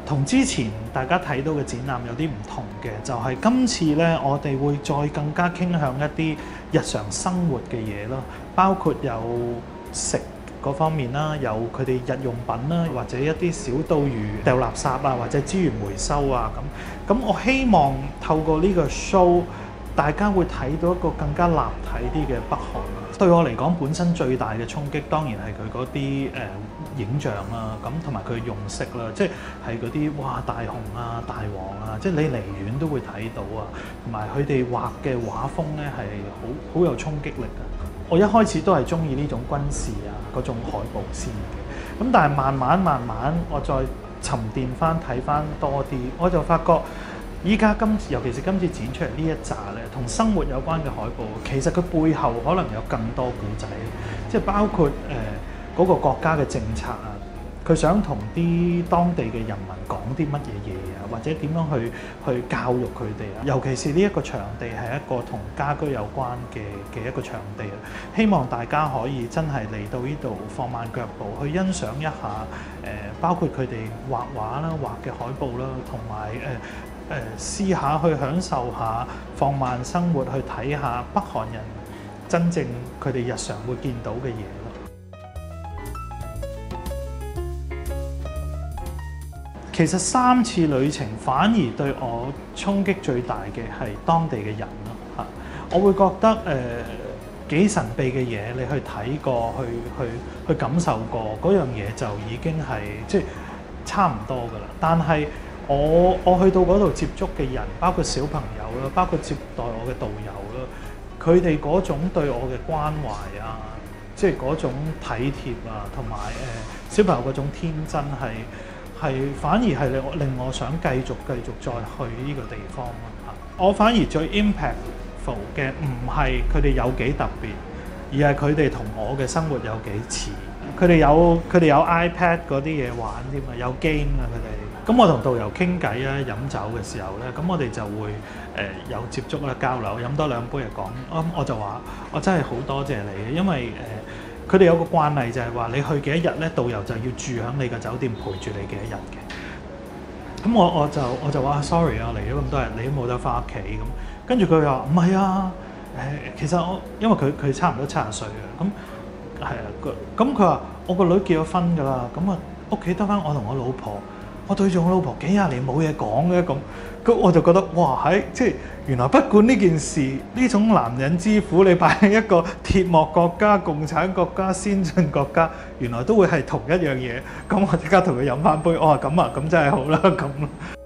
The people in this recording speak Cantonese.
同之前大家睇到嘅展覽有啲唔同嘅，就係今次呢，我哋會再更加傾向一啲日常生活嘅嘢咯，包括有食嗰方面啦，有佢哋日用品啦，或者一啲小到如掉垃圾啊，或者資源回收啊咁。咁我希望透過呢個 show，大家會睇到一個更加立體啲嘅北韓。對我嚟講，本身最大嘅衝擊當然係佢嗰啲影像啦，咁同埋佢嘅用色啦，即係嗰啲哇大雄啊、大王啊，即係你離遠都會睇到啊，同埋佢哋畫嘅畫風咧係好有衝擊力啊！我一開始都係中意呢種軍事啊嗰種海報先嘅，咁但係慢慢我再沉澱翻睇翻多啲，我就發覺。依家尤其是今次展出嚟呢一紮咧，同生活有關嘅海報，其實佢背後可能有更多故仔，即係包括嗰個國家嘅政策啊，佢想同啲當地嘅人民講啲乜嘢嘢啊，或者點樣去教育佢哋啊。尤其是呢一個場地係一個同家居有關嘅一個場地啊，希望大家可以真係嚟到呢度放慢腳步，去欣賞一下包括佢哋畫畫啦、畫嘅海報啦，同埋試下去享受下放慢生活，去睇下北韓人真正佢哋日常會見到嘅嘢咯。其實3次旅程反而對我衝擊最大嘅係當地嘅人咯嚇，我會覺得幾神秘嘅嘢，你去睇過、去感受過嗰樣嘢就已經係即係差唔多㗎啦，但係我去到嗰度接觸嘅人，包括小朋友啦，包括接待我嘅導遊啦，佢哋嗰種對我嘅關懷啊，即係嗰種體貼啊，同埋小朋友嗰種天真係反而係令我想繼續再去呢個地方咯嚇。我反而最 impactful 嘅唔係佢哋有幾特別，而係佢哋同我嘅生活有幾似。佢哋有 iPad 嗰啲嘢玩添啊，有 game 啊佢哋。咁我同導遊傾偈啊，飲酒嘅時候咧，咁我哋就會有接觸啦、交流，飲多2杯就講。我就話：我真係好多謝你，因為佢哋有個慣例就係話，你去幾多日咧，導遊就要住喺你嘅酒店陪住你幾多日嘅。咁我就話 sorry 啊，嚟咗咁多日，你都冇得翻屋企咁。跟住佢話唔係啊，其實因為佢差唔多70歲嘅，咁係啊，咁佢話我個女結咗婚㗎啦，咁啊屋企得翻我同我老婆。我對住我老婆幾廿年冇嘢講嘅咁我就覺得哇即係原來不管呢件事呢種男人之苦，你擺喺一個鐵幕國家、共產國家、先進國家，原來都會係同一樣嘢。咁我即刻同佢飲翻杯，我話咁啊，咁真係好啦咁。